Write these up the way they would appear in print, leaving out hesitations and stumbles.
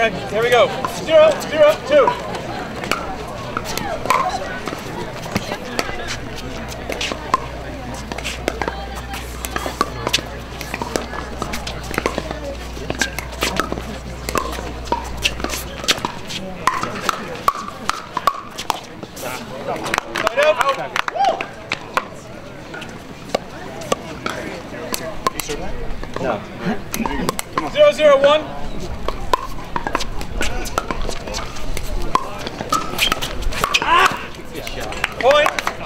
right, here we go. 0-0-2. No. 0-0-1. Point.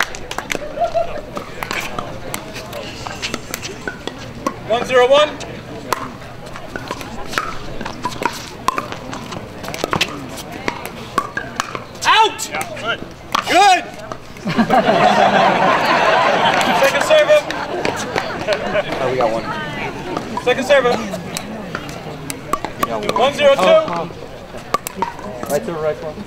One, 0-1. Out. Yeah, good. Good. Second server. Oh, we got one. Second server. 1-0-2. Right to the right one.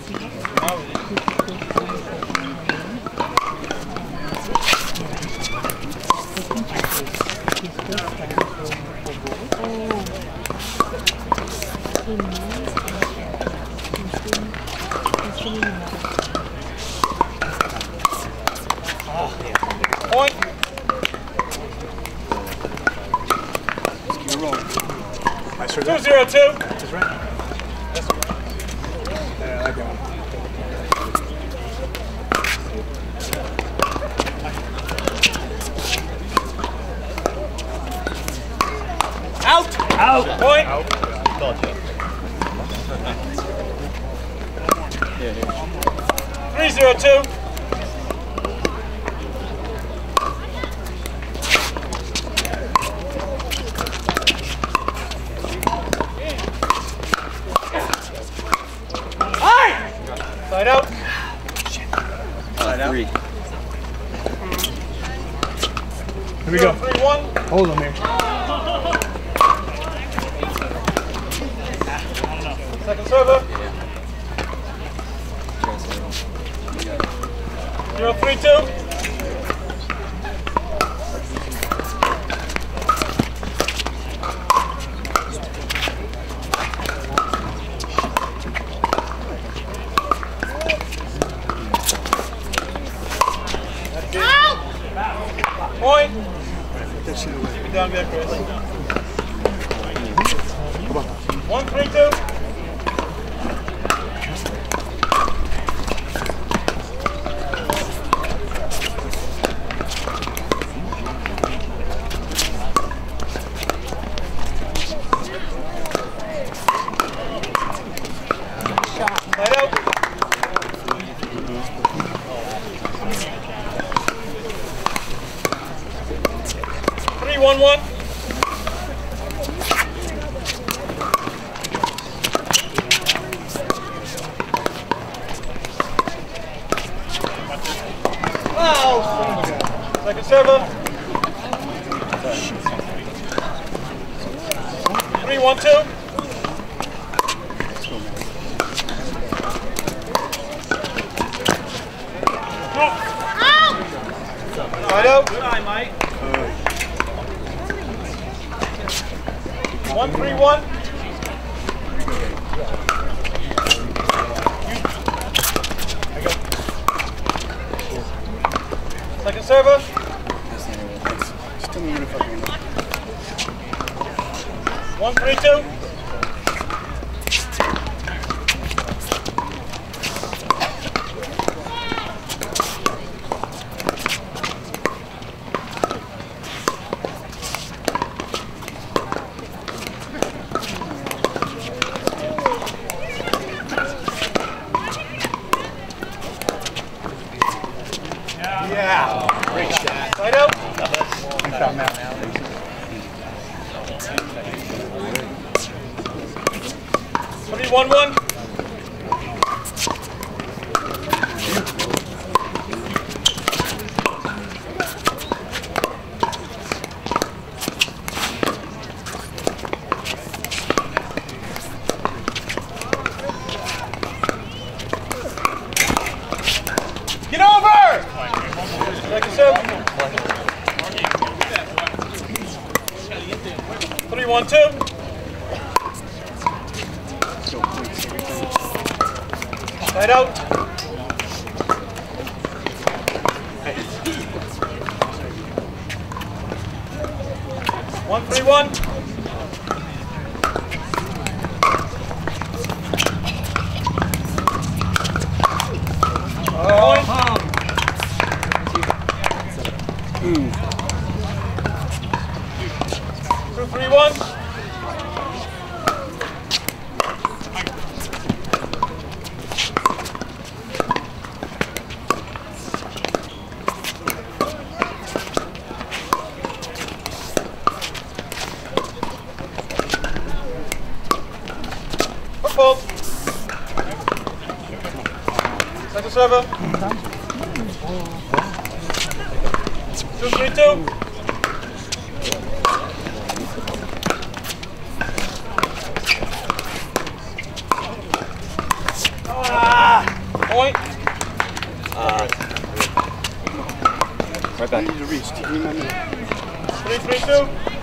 Point. Keep rolling. 2-0-2. That's right. Yeah, I like that one. Out. Out. Point. Out. 3-0-2. Side out. Side out. 3. Here we go. 3-1. Hold on there. Second server. 0-3-2. Point. Put that shit away. Keep it down there, Chris. Come on. 1-3-2. Side out. 3-1-1. Second server. 3-1-2. Side out. Good eye, Mike. 1-3-1. Second server. Still moving the fucking 1-3-2. Yeah. Great shot. Side out. I'm shot now. 3-1-1. Get over! Second serve. 3-1-2. Side out. 1-3-1. Two, 3-1. Football. Second server. 2-3-2. Point. Right back. 3-3-2.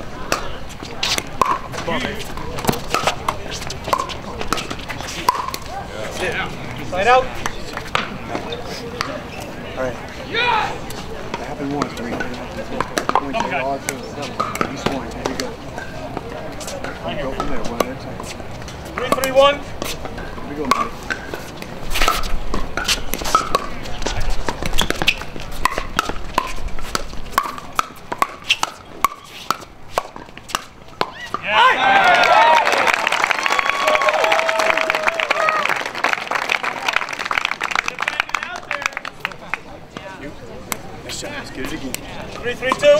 Side out. Alright. That happened once, Green. You swung. Here we go. Go from there, one at a time. 3-3-1. Here we go, Mike. Nice shot. Let's get it again. 3-3-2.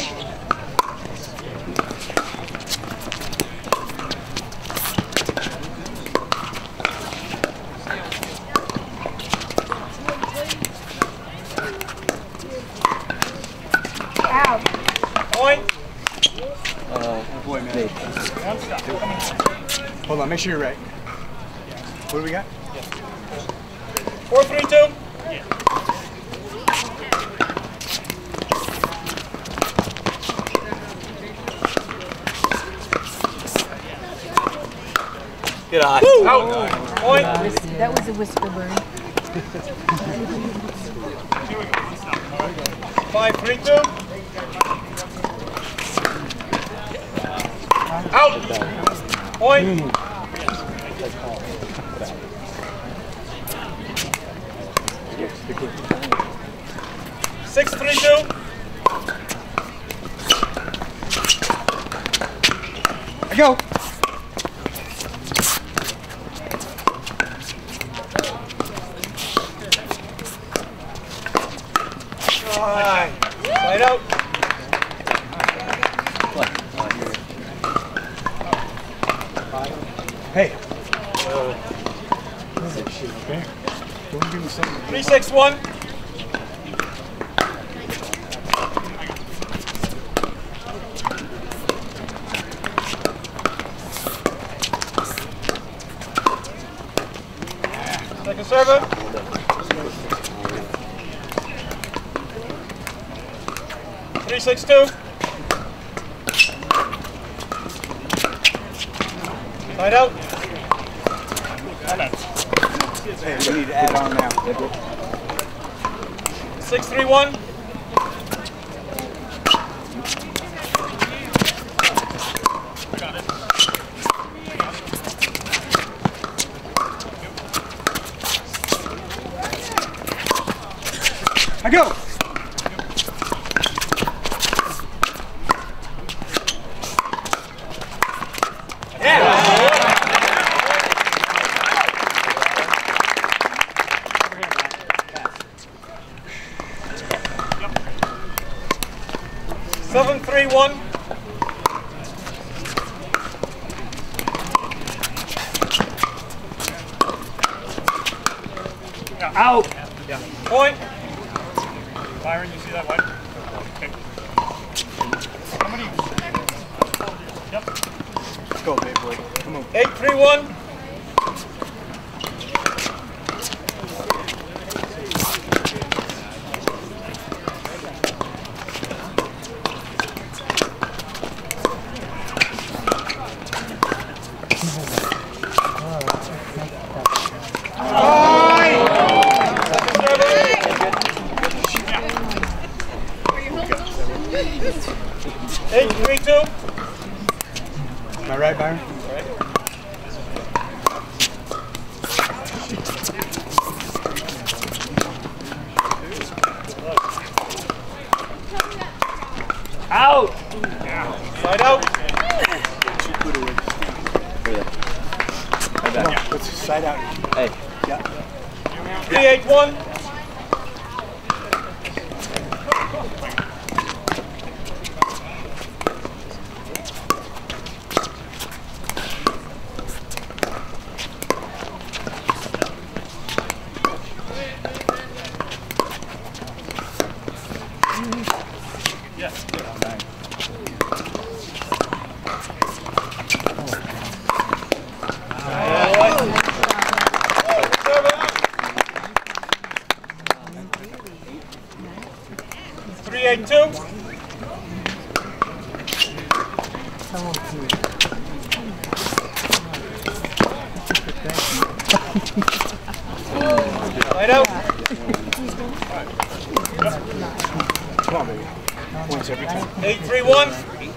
Point. Boy, man. Hold on, make sure you're right. What do we got? 4-3-2. Get on. Out. Point. That was a whisper bird. 5-3-2. Out. Point. 6-3-2. I go. Side out. Hey. Don't give me something. 3-6-1. Second server. 3-6-2. Side out. Hey, we need to add on now. 6-3-1. I go. Seven, 3-1. Out. Point. Byron, you see that white? Okay. How many? Yep. Let's go, big boy. Come on. 8-3-1. Eight, 3-2. Am I right, Byron? Out! Side out. Right back. Let's side out. Hey. Yeah. 3-8-1. Yes. 3-8-2. Right out. Come on, baby. Points every time. 8-3-1.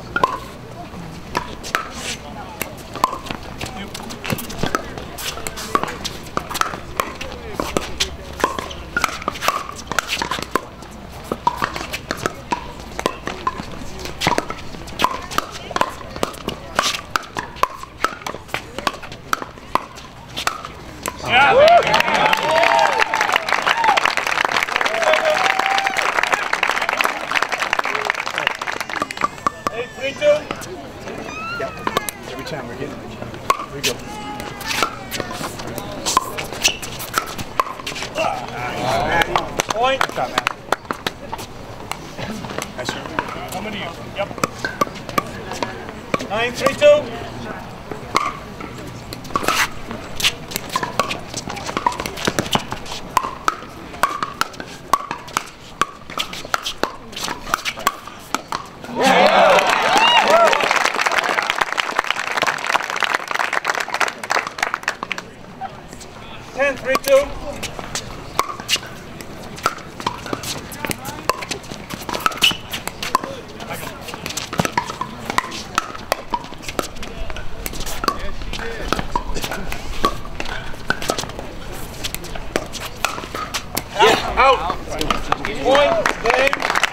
Every time we're getting it. Here we go. Point. Good shot, Matt. Nice shot. How many? Yep. 9-3-2. Out. Point. Game.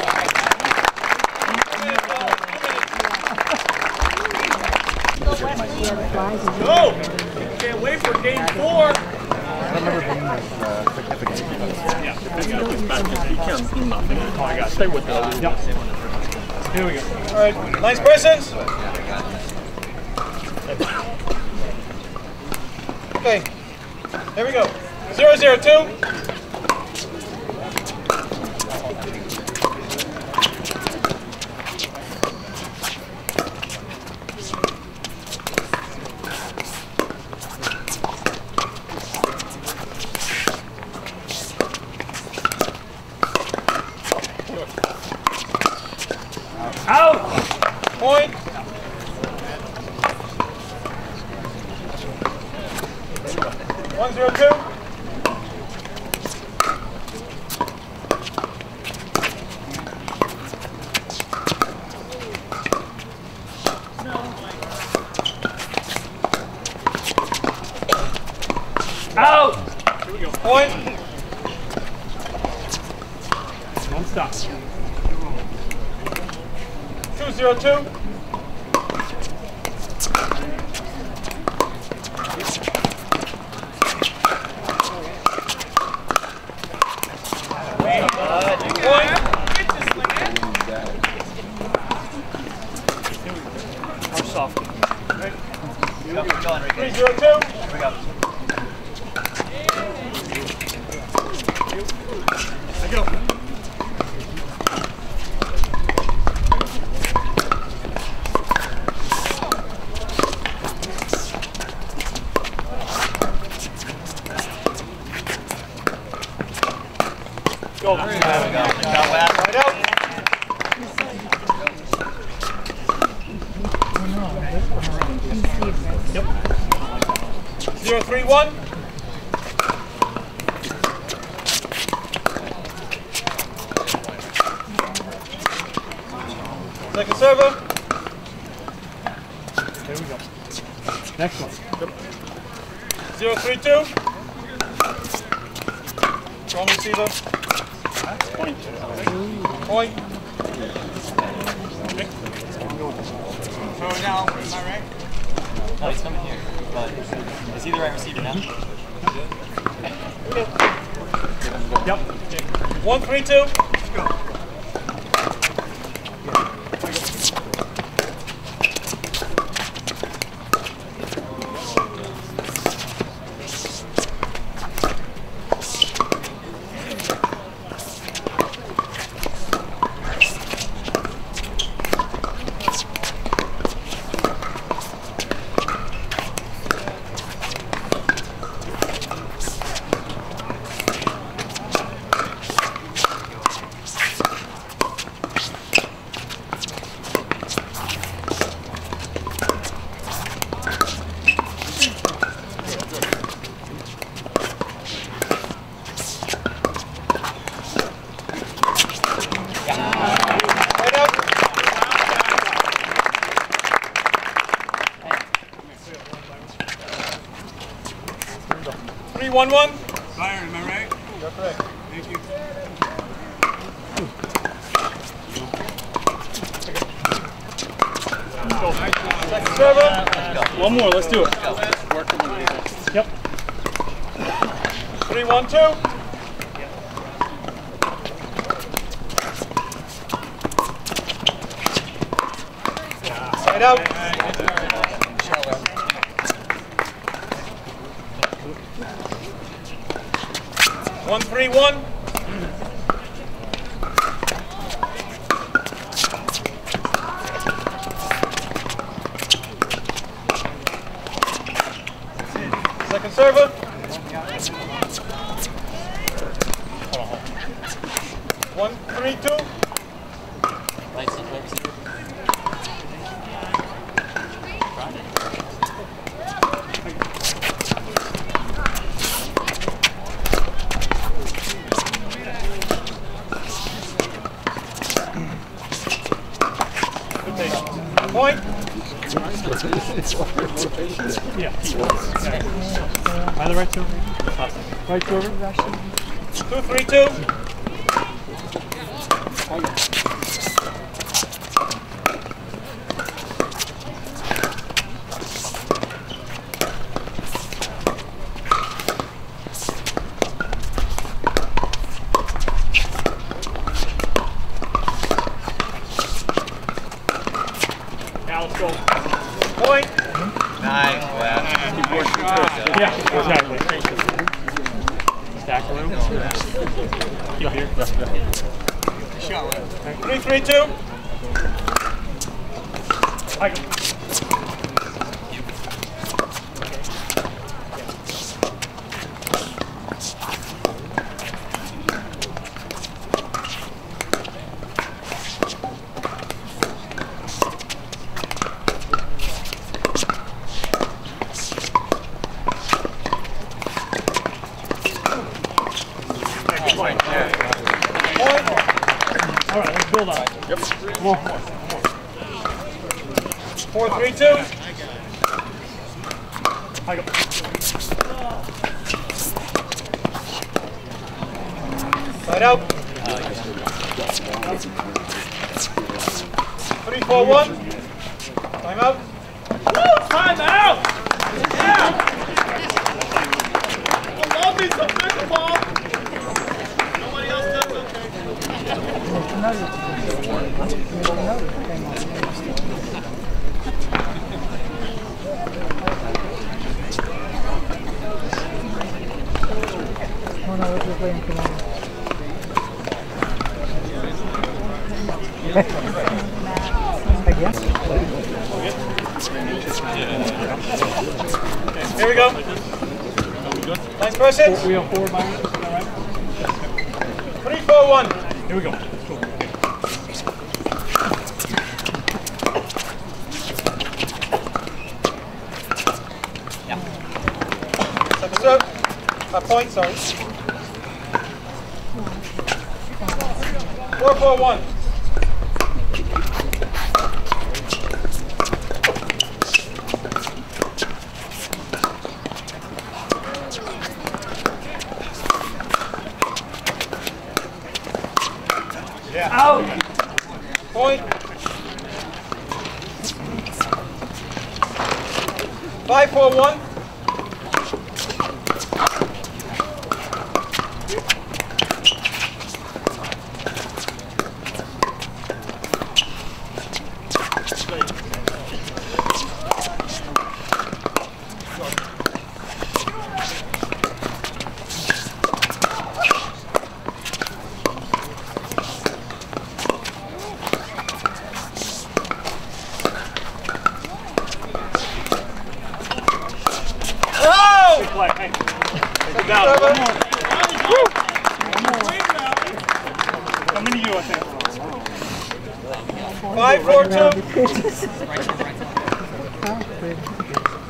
Go. Can't wait for game 4. I remember being significant. Yeah. Oh, I got it. Stay with those. Yep. Here we go. All right. Nice presence. Okay. Here we go. 0-0-2. Out! Point. One, 0-2. Out! Point. Don't stop. 2-0-2. Point. How soft. 3-0-2. Go. There we go. Right out. Yep. 0-3-1. Second server. There we go. Next one. 0-3-2. Strong receiver. Point. Point. Throw it down, am I right? No, he's coming here. But is he the right receiver now? Yep. 1-3-2. Let's go. Head up. 3-1-1. Byron, am I right? You're correct. Thank you. Second server. One more. Let's do it. Yep. 3-1-2. Side out. 1-3-1. Second server. 1-3-2. Right receiver. Point. Yeah. Either right server. Right server. 2-3-2. Now let's go. Point. Nice. Yeah, exactly. Stack a little. Keep here. Shot one. 3-3-2. I go. Point. All right, let's build on. Yep. More. 4-3-2. I go. Side out. 3-4-1. Time out. Time out! Yeah! I love me some pickleball! Nobody else does, Here we go. Nice person. We have 4 Byron, is that right? 3-4-1. Here we go. Cool. Second serve. Point, sorry. 4-4-1. Point. 5-4-1. Play. Hey. Second Down. server. One more. How many you, I think? 5-4-2.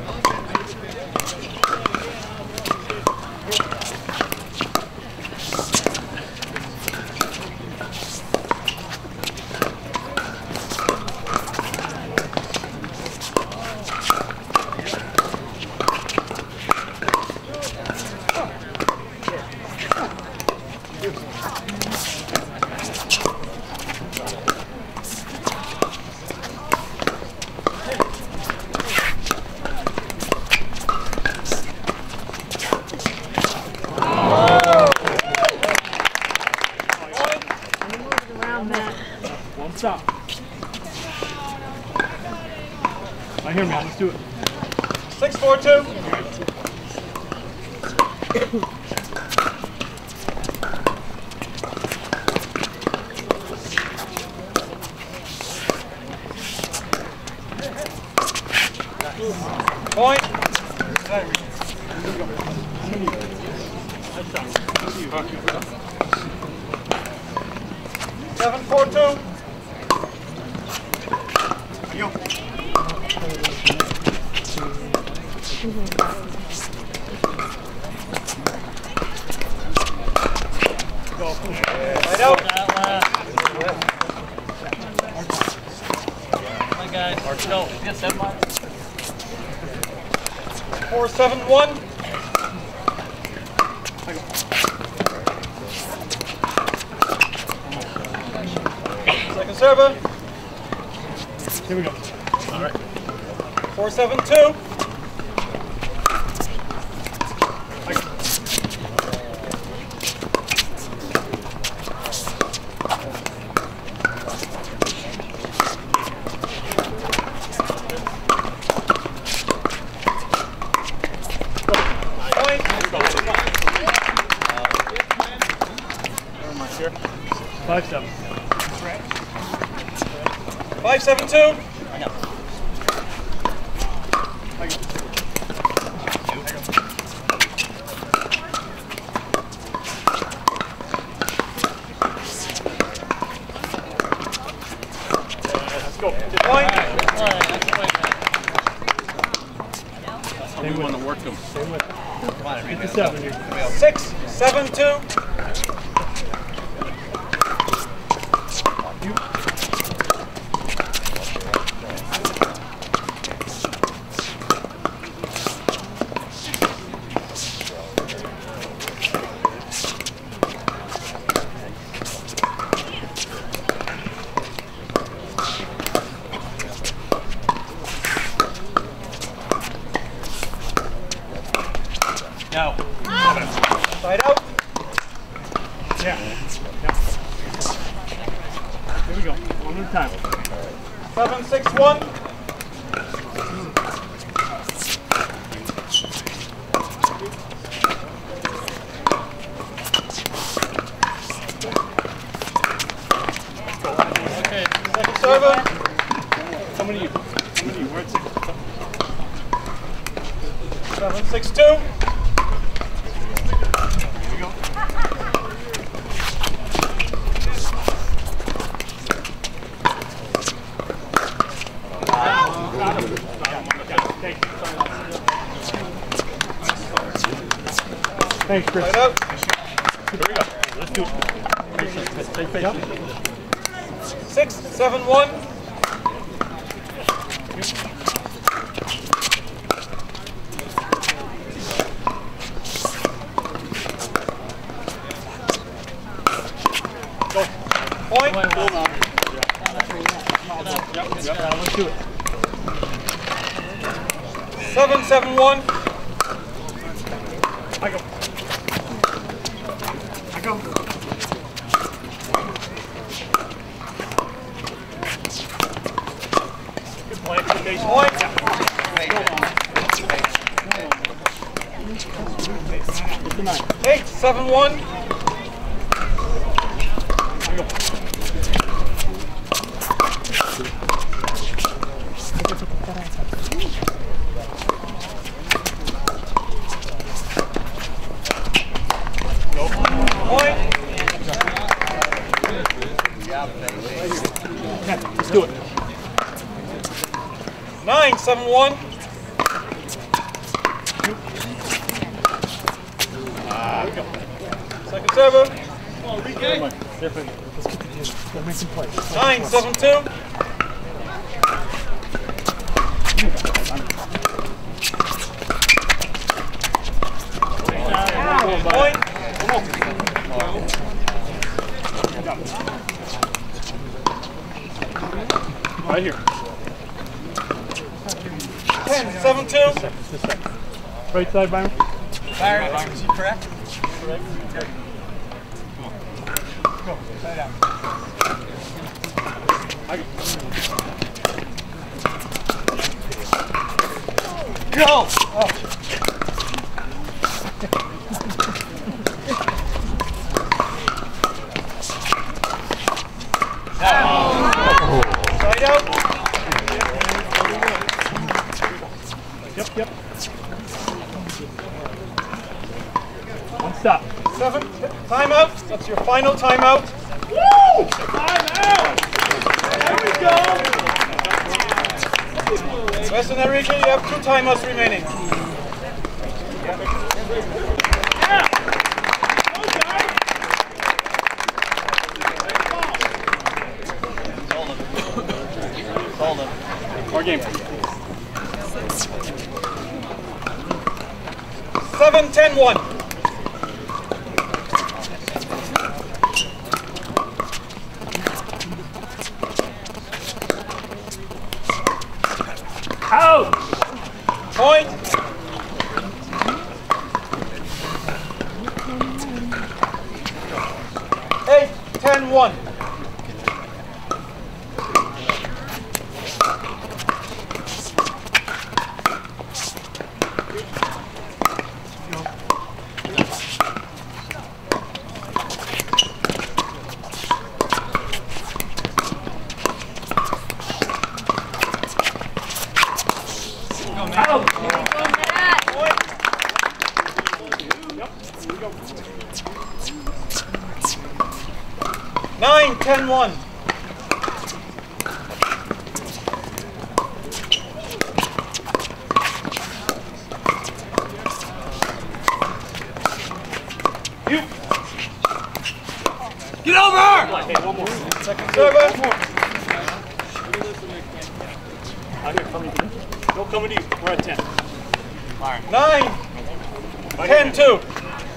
One stop. I hear, man. Let's do it. 6-4-2. Point. 7-4-2. Right out. Come on, guys. Go. We got 7 miles. 4-7-1. Second server. Here we go. All right. 4-7-2. Point. 5-7. 5-7-2. Let's go. Point. We want to work them. Stay with it. 57 here. 6-7-2. Go. Side out. Yeah. Here we go. One at a time. 7-6-1. Okay. Second server. How many you? We're at 6. 7-6-2. Here we go. Thanks, Chris. Side out. Here we go. Let's do it. 6-7-1. Point. 7-1. I go. I go. Good play. Good base point. 8-7-1. Let's do it. 9-7-1. Second server. Let's get the deal. Gotta make some plays. 9-7-2. Point. Right here. 10-7-2. Right side, Byron. Byron, is he correct? Correct. Go. Tie it out. Go! Oh. Side out. Yep. One stop. 7. Timeout. That's your final timeout. Woo! Timeout! There we go! Western Enrique, you have 2 timeouts remaining. Yeah! Hold him. More game. 7-10-1. Out! Point. 8-10-1. Out! Yep. 9-10-1. You. Get over! Hey, one more. Second server. Out here, coming to you. No coming to you. We're at 10. 9-10-2.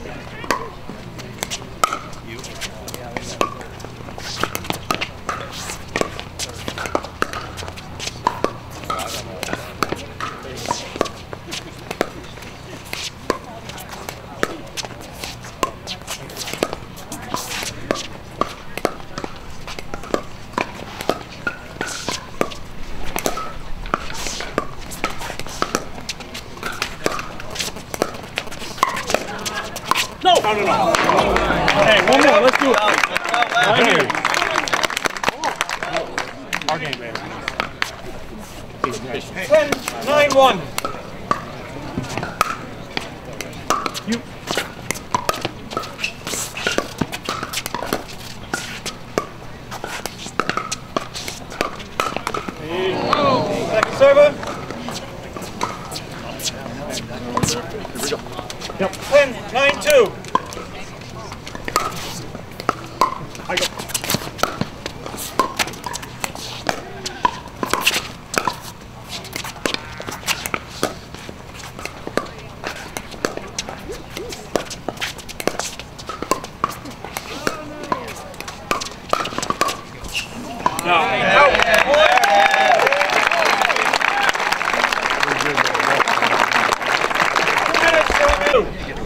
No! Hey, one more. Let's do it. Right here. Our game, baby. 10-9-1. You. Second server. Yep. 10-9-2. I go. Out. 2.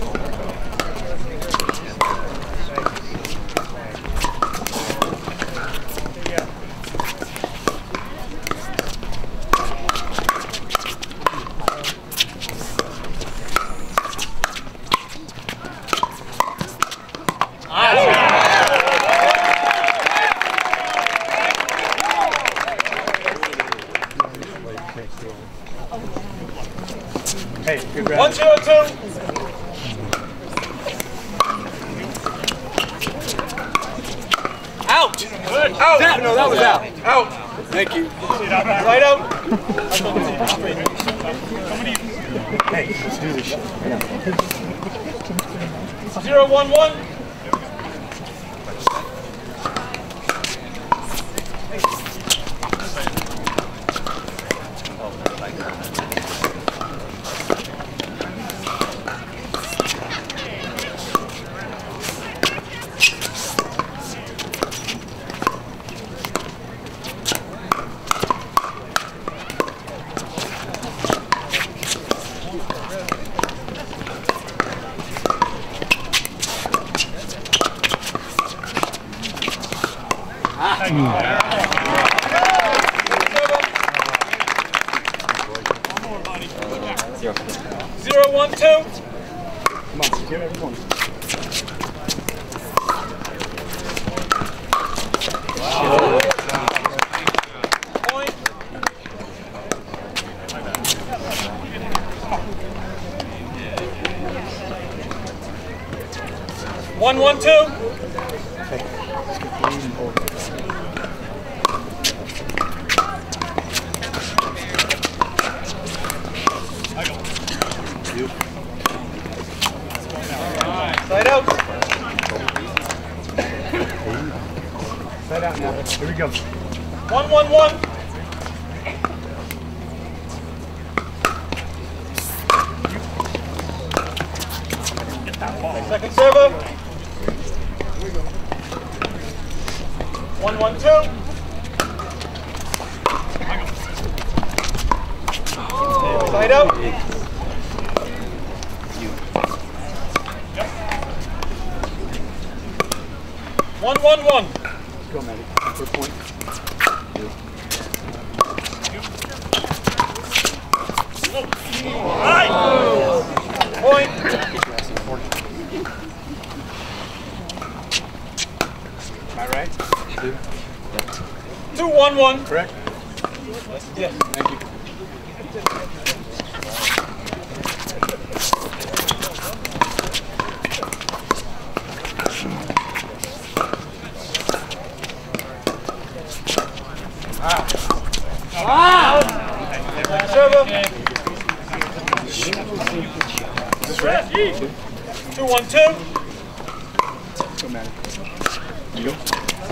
Hey, good grab. 1, 0, 2. Out! Good. Out! No, that was out. Out! Thank you. Right out. Hey, let's do this shit. 0, 1, 1. Zero, 1, 2. Come on, secure everyone. Point. 1, 1, 2. Side out. Side out now. Here we go. 1, 1, 1. Second server. 1, 1, 2. Side out. 1, 1, 1. Go, Maddie. For point. Point. 2, 1, 1. Correct? Yes. Thank you. Server. Is this right? 2, 1, 2. Go, Maddie. You go.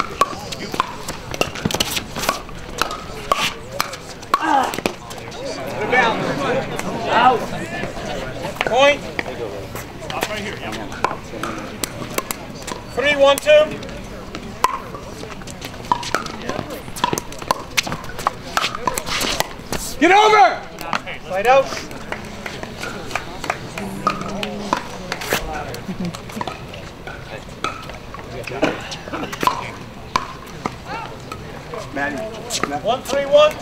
Point. 3, 1, 2. Get over! Side out. Maddie. 1, 3, 1.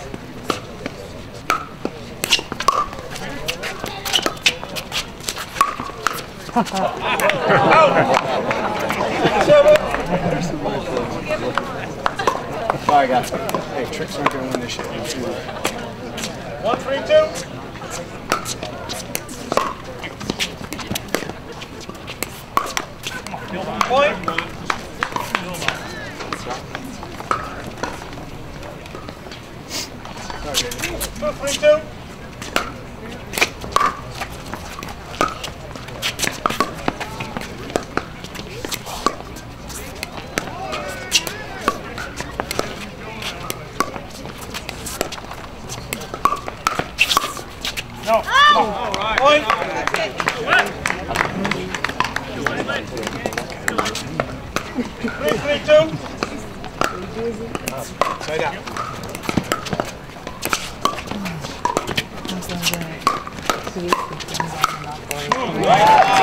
Sorry, guys. Hey, tricks aren't going to win this shit. Let's do it. 1, 3, 2. Point. 2, 3, 2. No. All right. Point. 3, 3, 2. Side out. Right.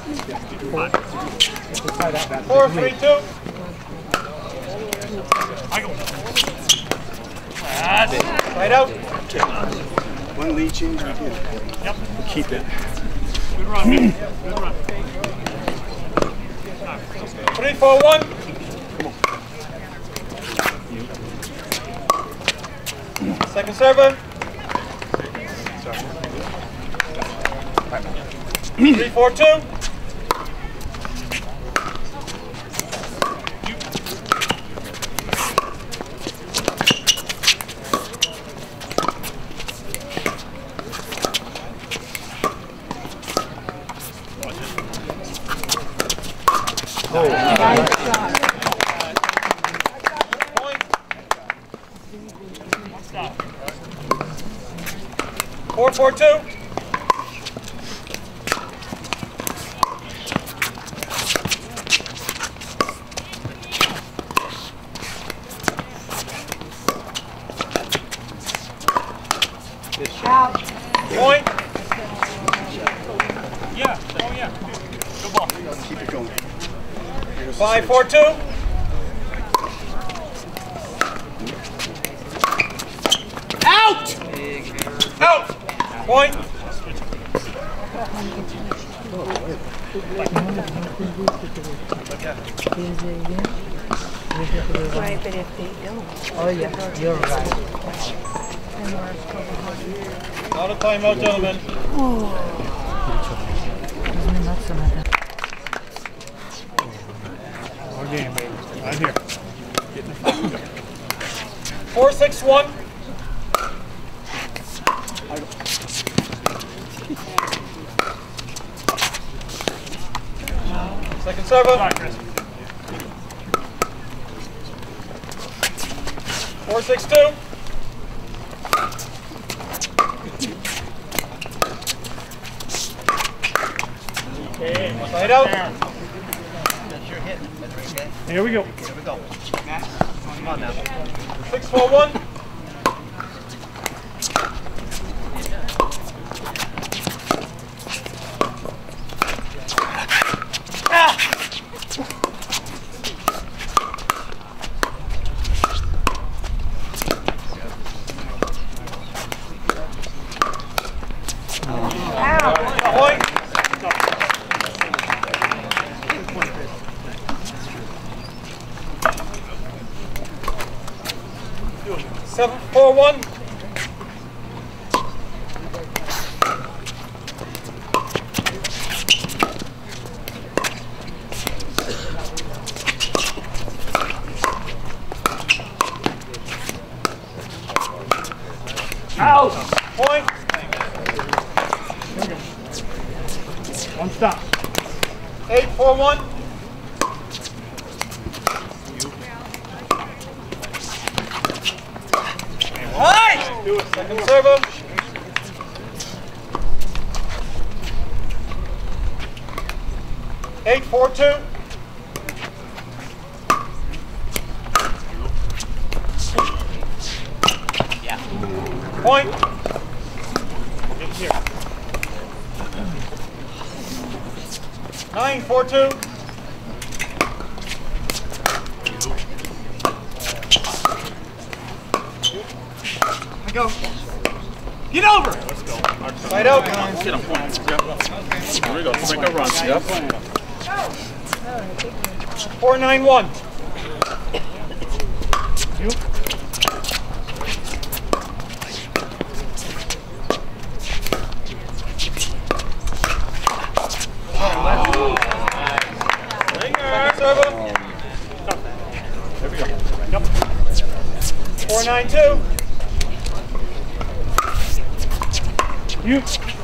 4, 3, 2. I go. Right out. One lead change we did. Yep. Keep it. Good run, man. Good run. 3, 4, 1. Second server. 3, 4, 2. Point. 4, 4, 2. Out. Point. Yeah. Oh, yeah. Good ball. Keep it going. 5, 4, 2. Out! Out. Point. Right, but if they don't. Oh, yeah, you're right. Out of timeout, gentlemen. Our game, baby. Right here. 4, 6, 1. Second server. Sorry, Chris. 4, 6, 2. Right out. Here we go. Here we go. Come on now. 6, 4, 1. Point. 7, 4, 1. Out. Point. One stop. 8, 4, 1. Second server. 8, 4, 2. Yeah. Point. Get here. 9, 4, 2. Go. Get over! Let's go. Right out. Get a point. Yep. Here we go. Make a run. Yep. 4, 9, 1. You. Second server. There we go. Yep. 4, 9, 2. You.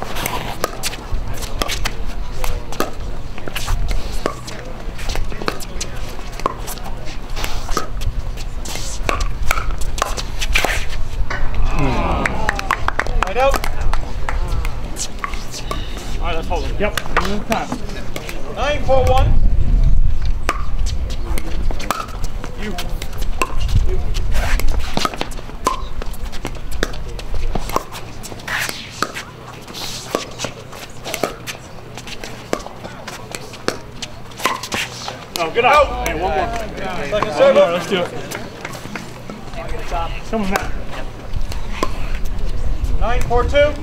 Right out. All right, let's hold it. Yep. Give it time. 9, 4, 1. You. Good out. Hey, one more. Second serve. Let's do it. Come on, Matt. 9-4-2.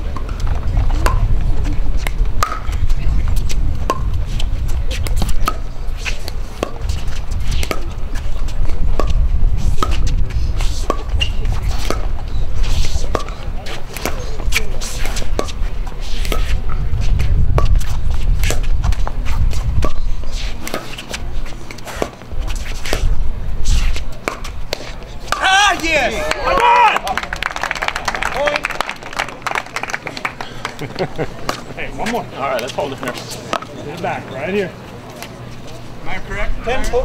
Hey, one more. All right, let's hold it here. Get it back, right here. Am I correct? 10 hook.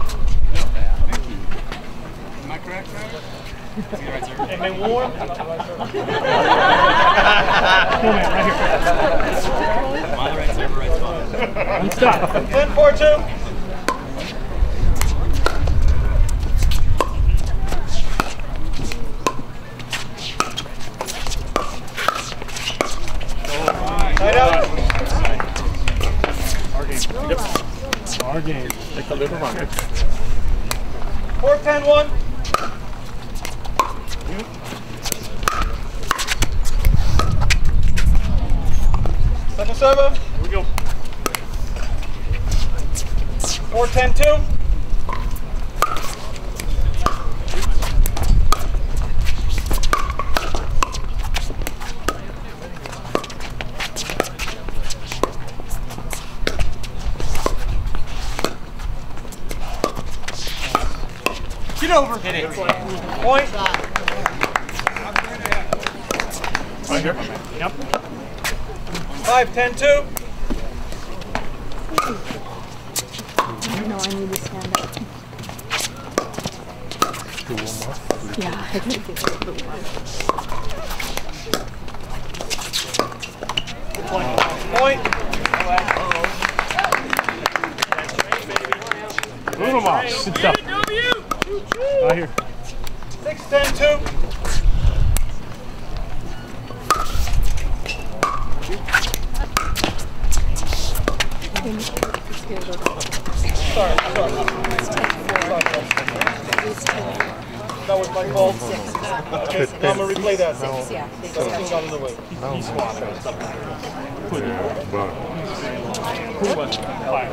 Am I correct, Trevor? Hey, man, warm. Come on, man, right here. On the right server, right spot. One stop. 10-4-2. Tight out. Our game. Yep. Our game. Take a little run. 4-10-1. Second server. Here we go. 4-10-2. Get over. Hit it. Point. Right here. Yep. 5-10-2. No, I need to stand up. Yeah, I think it's a little one. Point. Move them off. Good stuff. Right here. 6-10-2. Sorry. That was my fault. Okay, I'm gonna replay that. 17 got in the way. He swapped. Who was it? Fire.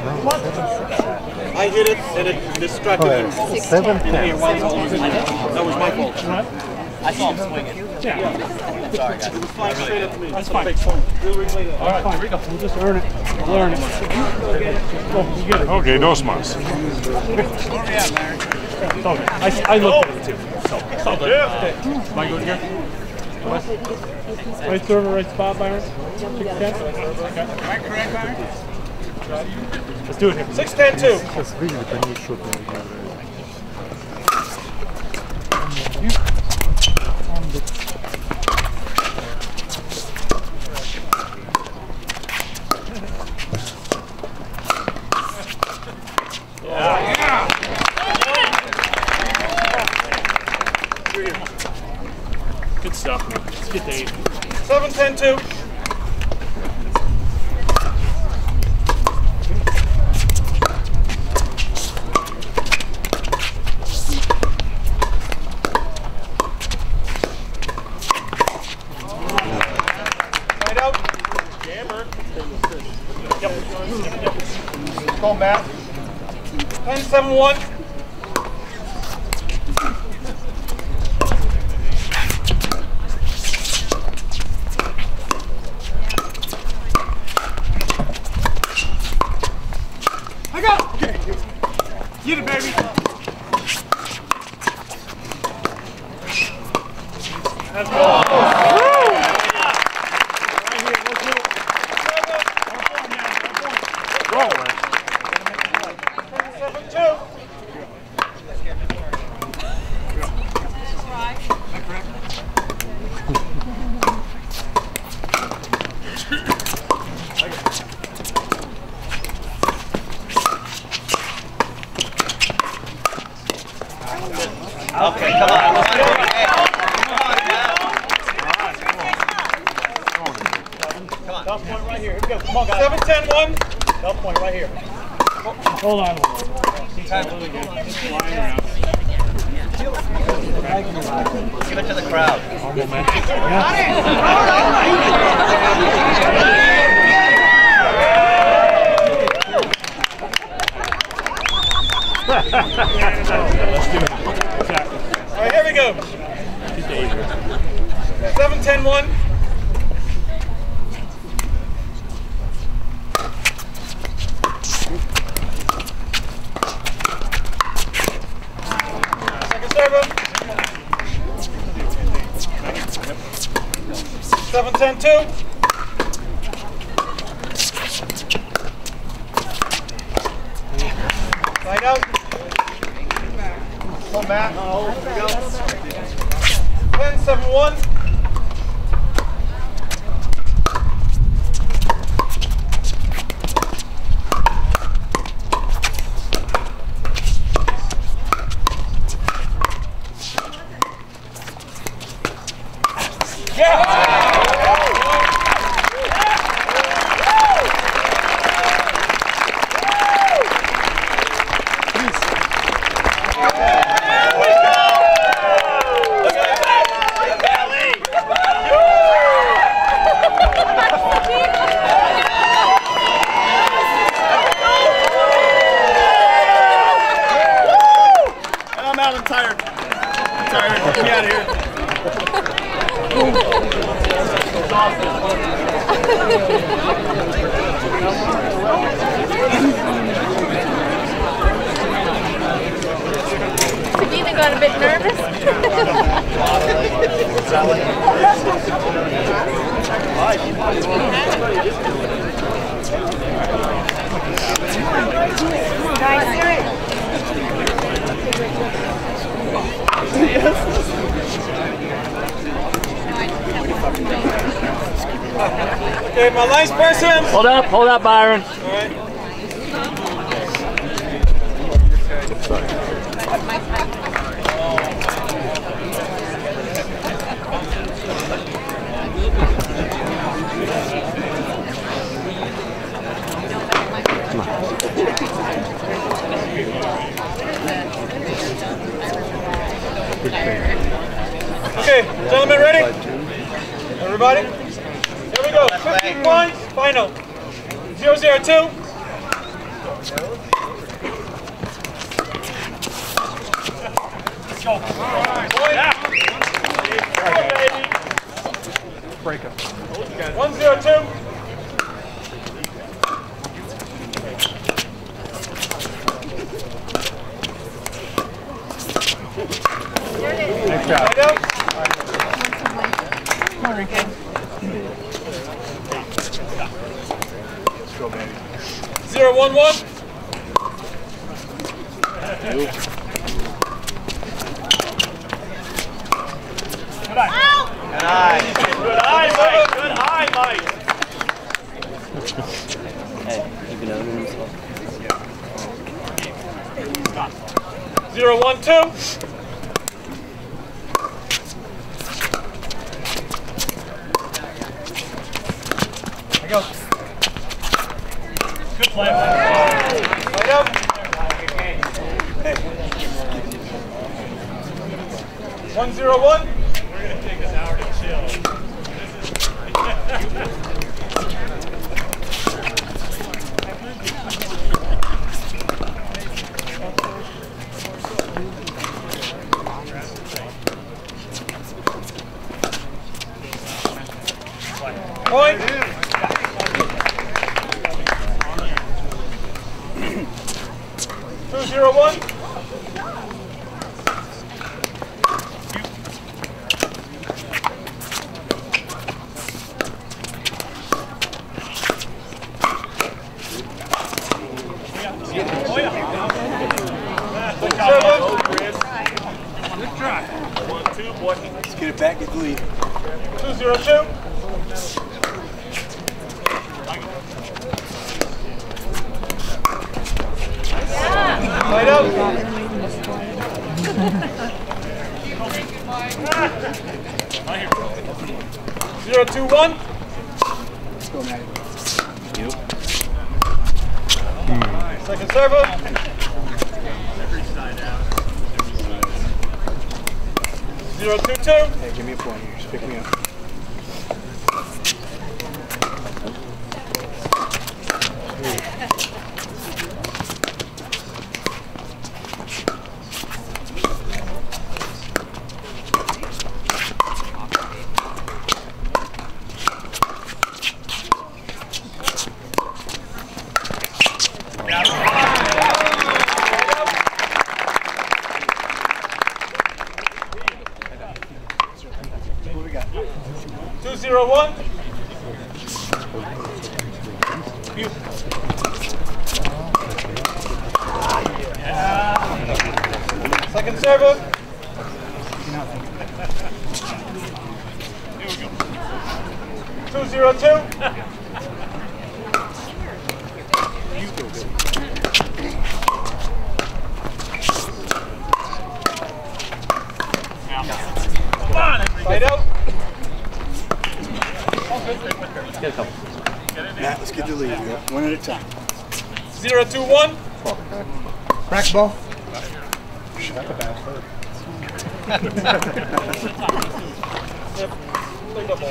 I hit it and it distracted him. 7-10. That was my fault. What? I saw him swinging. Yeah. Sorry, guys. Flying straight at me. That's fine. We'll replay that. All right, fine. We'll just earn it. We'll earn it. Oh, you get it. Okay, dos más. It's all good. I looked at it too. So, it's all good. Am I good here? Right server, right spot, Byron? 6-10? Okay. Am I correct, Byron? Let's do it here. 6-10-2. Сейчас выглядит, они счет не играют. Good stuff, man. Let's get to 8. 7-10-2. Right out. Jammer. Yep. Go, Matt. 10-7-1. I got it. Okay. Get it, baby. Let's go. Roll, man. 7-2. Okay, come on. Let's go. Hey, come on. Top point right here. Here we go. Come on, guys. 7-10-1. Top point right here. Hold on. Give it to the crowd. All right, here we go. 7-10-1. Second server. 7-10-2. Side out. Come back. 10-7-1. I'm tired. I'm tired. Get me out of here. Regina got a bit nervous. Okay, my lines person. Hold up, Byron. All right. Okay, gentlemen, ready? Everybody? Here we go. 15 points, final. 0-0-2. Go. Break up. 1-0-2. Nice job. Right out. Come on, Ricky. 0-1-1. Good eye. Good eye. Good eye, Mike. Good eye, Mike. Hey, you can own himself. 0-1-2. There you go. Good play. Right up. 1-0-1. We're going to take an hour to chill. Point. 2-0-1. Good try. 1-2, boy. Let's get it back, get the lead. 2-0-2. Right out. 0-2-1. Let's go, Maddie. Second server. 0-2-2. Hey, give me a point here. Just pick me up. What do we got? 2-0-1. Second server. Here we go. 2-0-2. Side out. Get a couple. Matt, let's get the lead. One at a time. 0-2-1. Crack ball. Shut the bastard. Yep. Play double.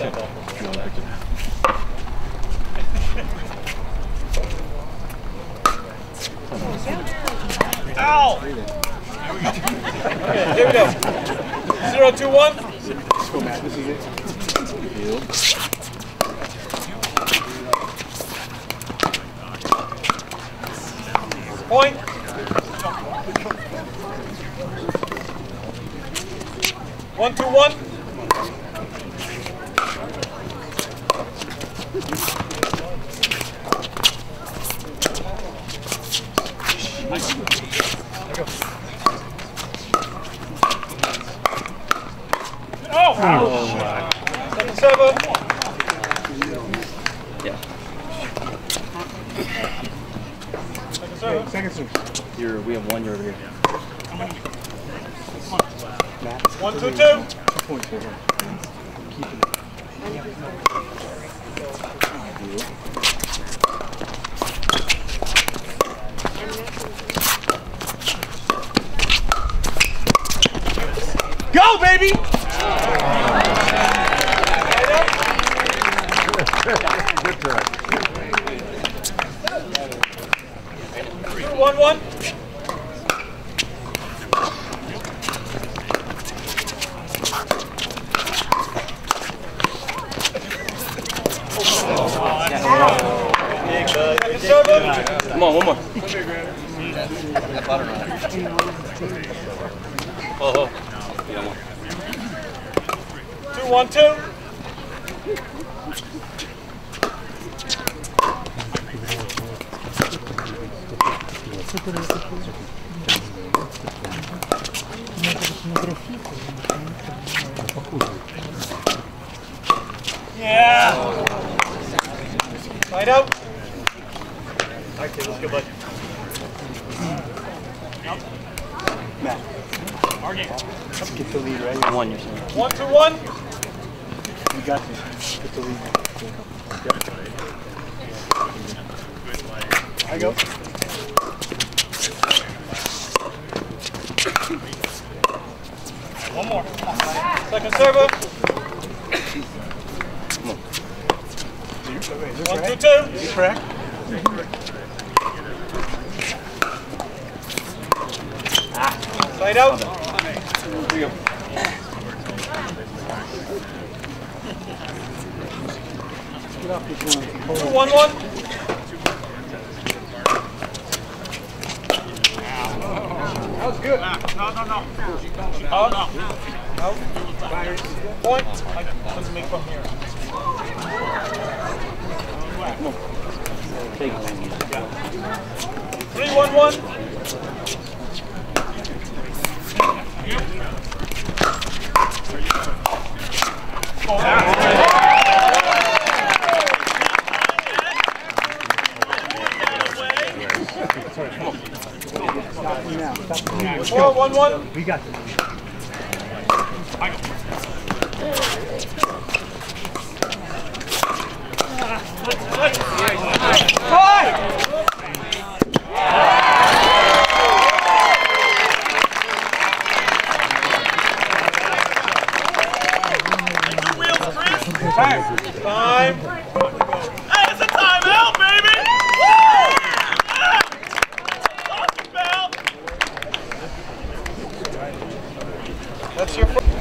Ow! Okay, here we go. 0-2-1. Let's go, Matt. This is it. Point. One, 2-1. Oh! Second server. Yeah. Second server. Second serve. We have one. You're over here. Matt. 1-2-2. 2 points for him. Keep it. Go, baby! Good try. 1-1. Second server. Come on, one more. Oh. Yeah, one. 2-1-2. Yeah. Side out. Okay, let's go, bud. Matt. Let's get the lead right here. One, you're saying. 1-2-1. You got this. Get the lead. I go. One more. Second server. 1-2-2. You crack? Side out. Get off this one. 2-1-1. That was good. No. Out. Out. Point. Let's make from here. Take it. 3-1-1. Stop me now. Stop me now. 4-1-1. We got this. Five. Time. Hey, it's a timeout, baby! Woo! Yeah! Talking about. That's your first.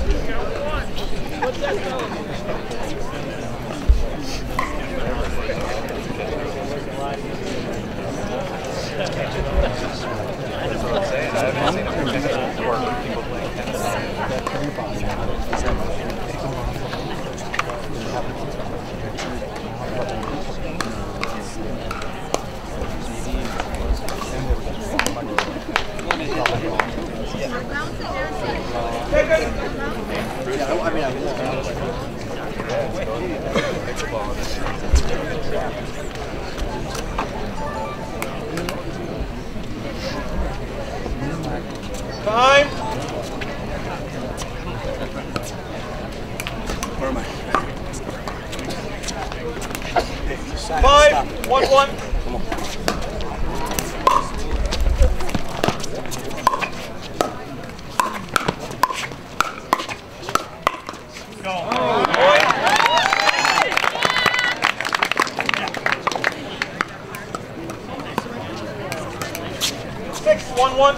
Time. Where am I? 5, 1-1. Six, 1-1.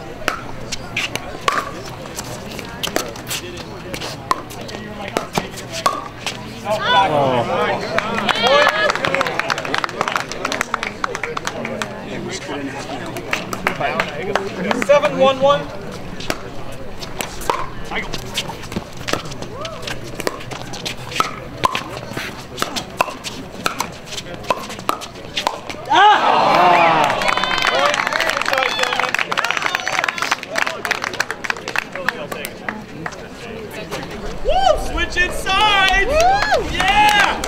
Seven, 1-1. Woo! Switching sides! Woo! Yeah!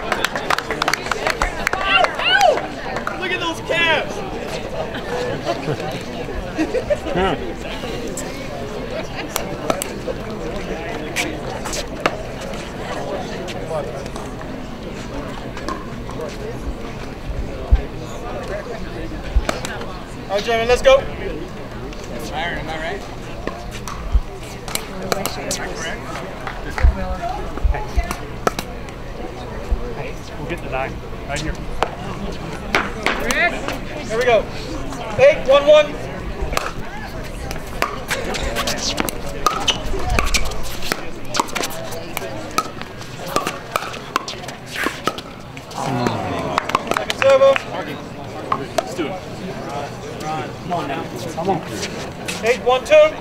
Look at those calves! All right, gentlemen, let's go. Byron, am I right? We'll get the 9 right here. Here we go. 8, 1-1. Second server. Let's do it. Come on now. Come on. 8, 1-2.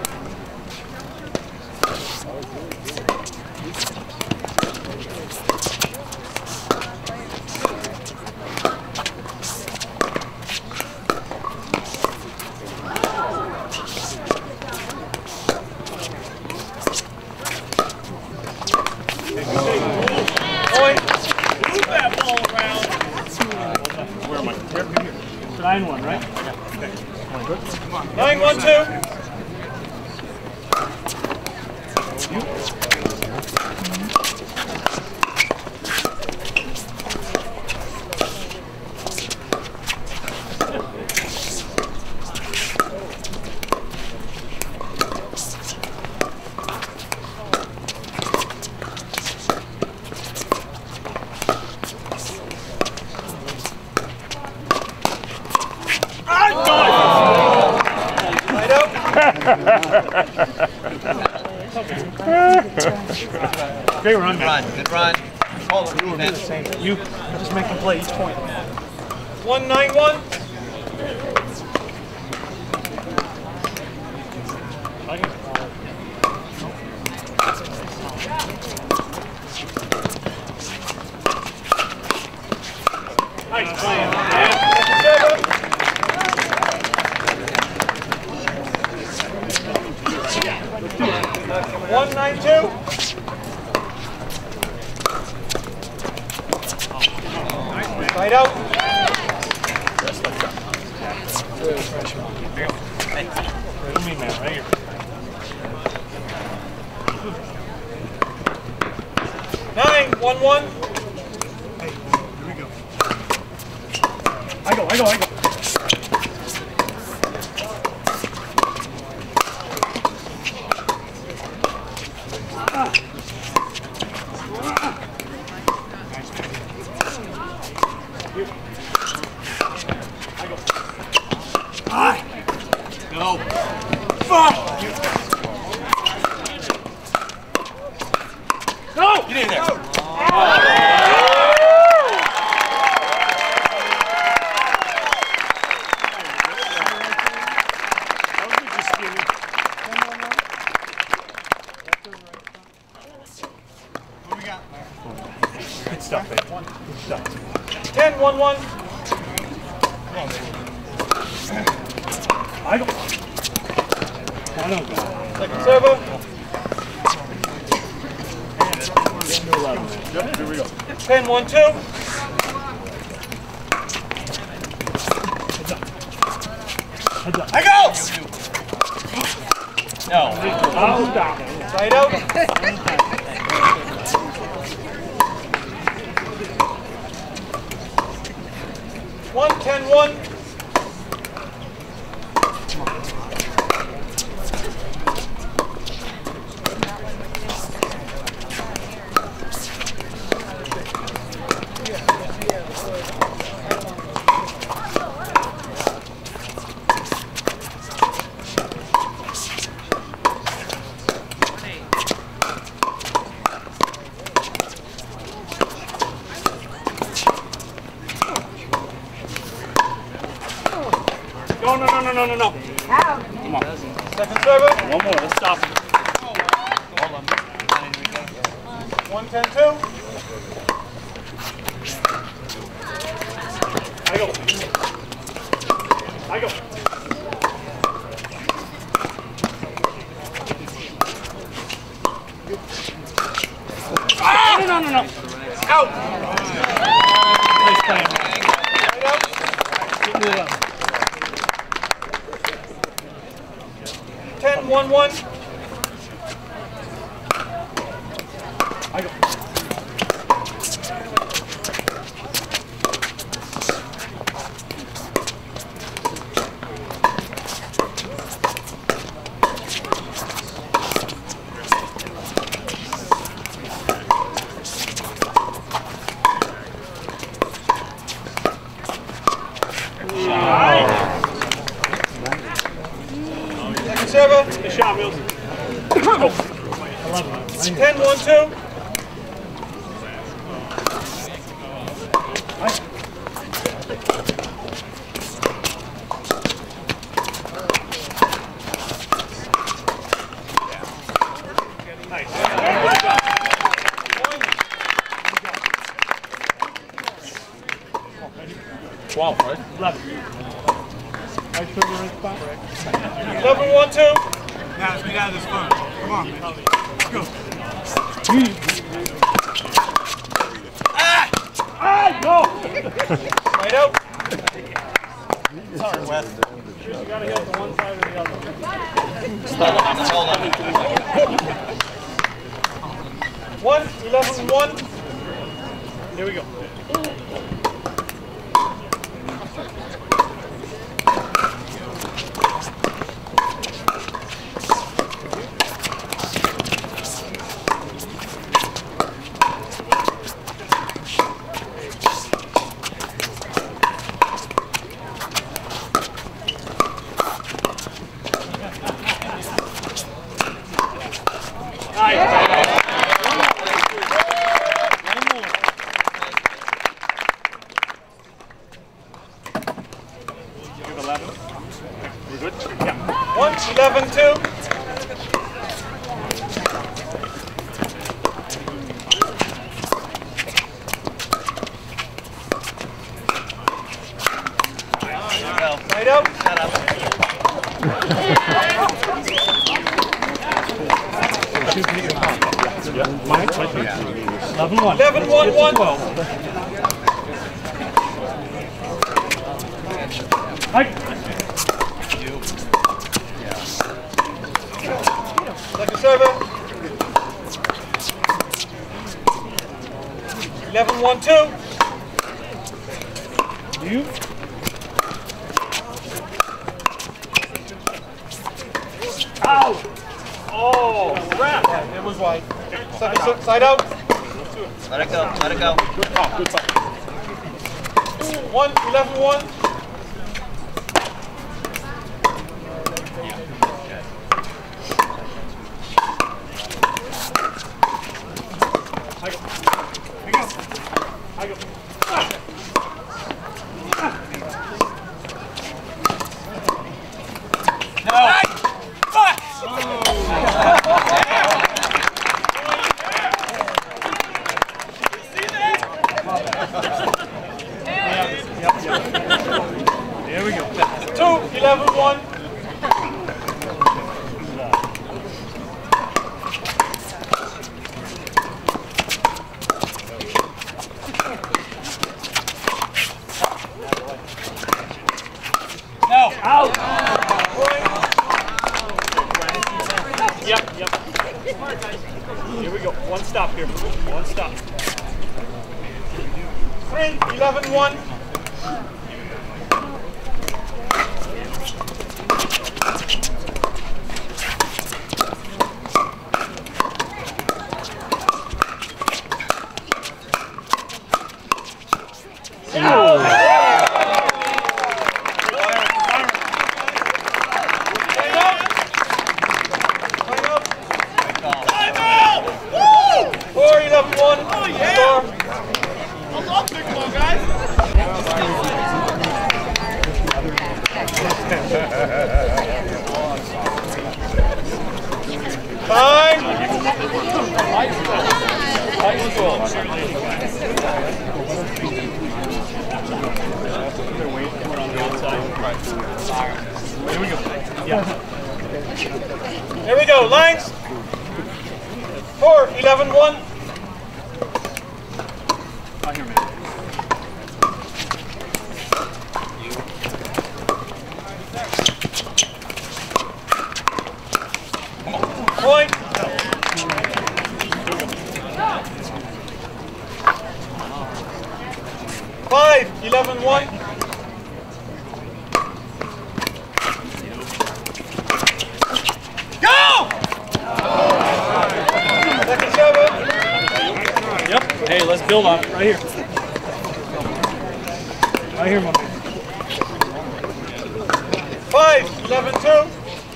Move that ball around. Where am I? Here. 9-1, right? 9, 1-2. Light up. Great run, man. Good run. You just make them play each point. 1, 9, 1. Nice. Server. 1, 9, 2. Light out. Little me, man, right here. 9, 1-1. I go. Get in there. Good stuff, baby. Good stuff. 10-1-1. I don't go. Second server. Here we go. 10-1-2. Heads up. I go! No. Out, down. Side out. 1-10-1. No. Come on. Second server. One more. Let's stop him. 1-10-2. I go. Ah! No. Out. Nice playing. Side out. 10-1-1. I go. Second server. Good shot, Mills. 10-1-2. Nice. 12, right? 11. Right trigger, right spot. 11-1-2. Now let's get out of this fun. Come on, man. Let's go. Go! Side out. Sorry, Wes. You gotta hit the one side or the other. Hold on. 11-1. Here we go. We're good? Yeah. 11-2. Side out. Shut up. Mike, 11-1. 11-1-1. 12. Mike. Second server. 11-1-2. You. Ow! Oh, crap! It was wide. Second side out. Let it go. Let it go. Good call. Good call. 11-1. 11-1. No. Out. Yep. Here we go. One stop here. One stop. 3, 11-1. Here we go, lines. 4, 11-1. Point. 5, 11-1. Yep. Hey, let's build on it right here. Right here, my man. 5, 11-2.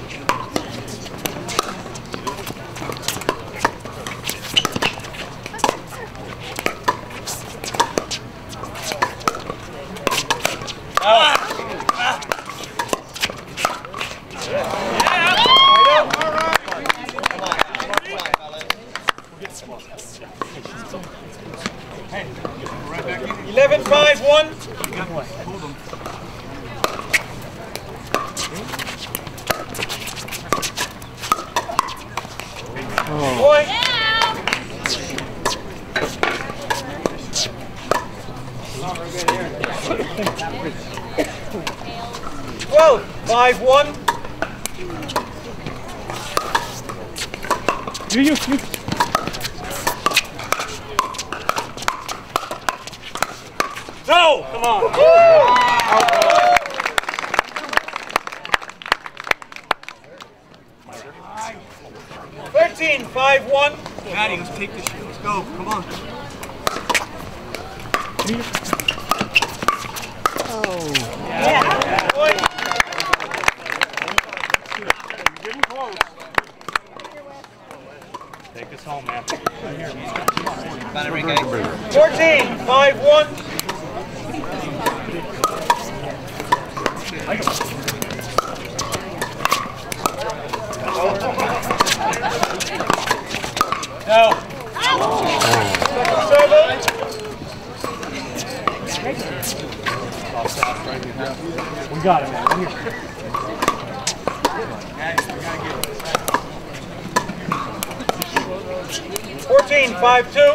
Hey, right back in. 11-5-1. Hold them. Point. 12, 5-1. You. No! Come on! 13, 5-1. Maddie, let's take this shit. Let's go. Come on. Point. Getting close. Take us home, man. 14, 5-1. No. 7. We got it, man. Right here. 14, 5-2.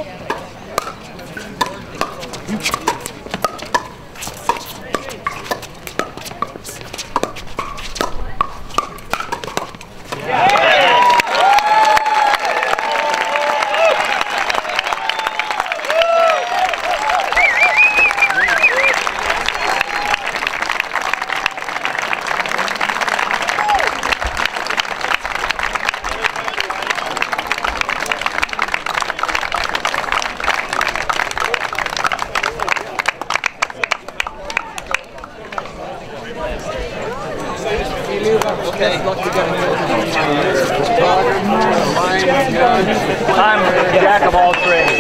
I'm jack of all trades.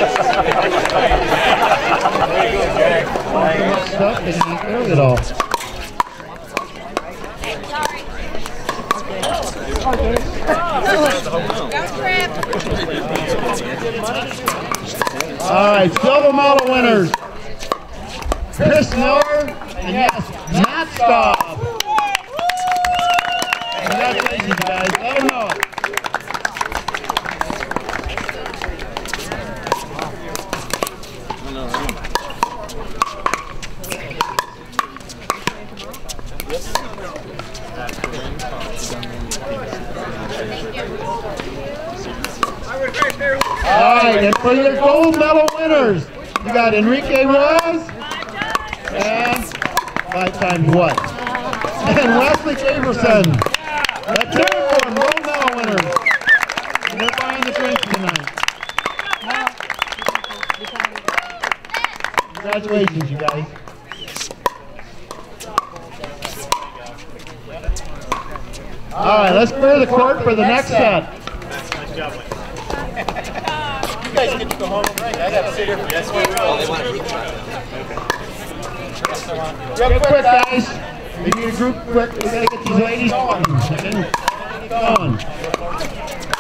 Stuff and he throws it all. All right, silver medal winners. Chris Miller and yes, Matt Staub. Congratulations, guys. Let them know it. All right, and for your gold medal winners, you got Enrique Ruiz and 5 times what? And Wesley Gaverson. That's it for them, gold medal winners. And they're buying the drinks tonight. Congratulations, you guys. All right, let's clear the court for the next set. You guys get to go home and drink. I got to sit here for this. Real quick, guys. We need a group quick. We gotta get these ladies going. Going.